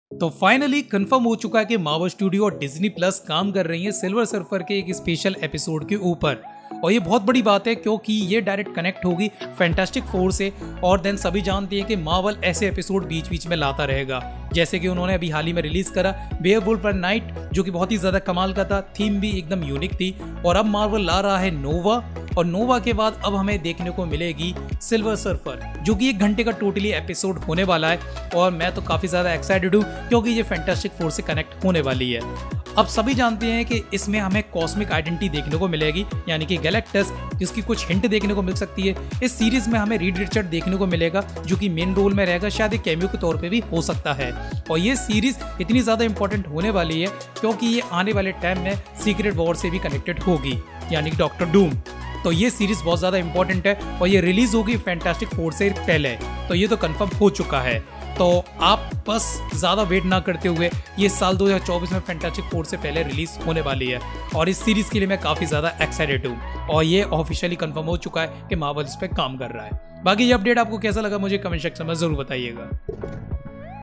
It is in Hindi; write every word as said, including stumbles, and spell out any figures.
तो फाइनली कंफर्म हो चुका है कि मार्वल स्टूडियो और डिज्नी प्लस काम कर रही है सिल्वर सर्फर के एक स्पेशल एपिसोड के ऊपर। और ये बहुत बड़ी बात है क्योंकि ये डायरेक्ट कनेक्ट होगी फैंटास्टिक फोर से। और देन सभी जानते हैं कि मार्वल ऐसे एपिसोड बीच बीच में लाता रहेगा, जैसे कि उन्होंने अभी हाल ही में रिलीज करा बेयरवुल्फ एट नाइट, जो कि बहुत ही ज्यादा कमाल का था, थीम भी एकदम यूनिक थी। और अब मार्वल ला रहा है नोवा, और नोवा के बाद अब हमें देखने को मिलेगी सिल्वर सर्फर, जो कि एक घंटे का टोटली एपिसोड होने वाला है। और मैं तो काफी ज्यादा एक्साइटेड हूँ क्योंकि ये फैंटास्टिक फोर से कनेक्ट होने वाली है। अब सभी जानते हैं कि इसमें हमें कॉस्मिक आइडेंटिटी देखने को मिलेगी, यानी कि गैलेक्टस, जिसकी कुछ हिंट देखने को मिल सकती है। इस सीरीज में हमें रीड रिचर्ड देखने को मिलेगा, जो कि मेन रोल में रहेगा, शायद एक कैमियो के तौर पे भी हो सकता है। और ये सीरीज इतनी ज्यादा इंपॉर्टेंट होने वाली है क्योंकि ये आने वाले टाइम में सीक्रेट वॉर से भी कनेक्टेड होगी, यानी कि डॉक्टर डूम। तो ये सीरीज बहुत ज्यादा इंपॉर्टेंट है और ये रिलीज होगी फैंटास्टिक फोर से पहले, तो ये तो कंफर्म हो चुका है। तो आप बस ज़्यादा वेट ना करते हुए, ये साल दो हज़ार चौबीस में फैंटास्टिक फोर से पहले रिलीज होने वाली है और इस सीरीज़ के लिए मैं काफ़ी ज़्यादा एक्साइटेड हूँ। और ये ऑफिशियली कंफर्म हो चुका है कि मार्वल इस पर काम कर रहा है। बाकी ये अपडेट आपको कैसा लगा मुझे कमेंट सेक्शन में ज़रूर बताइएगा।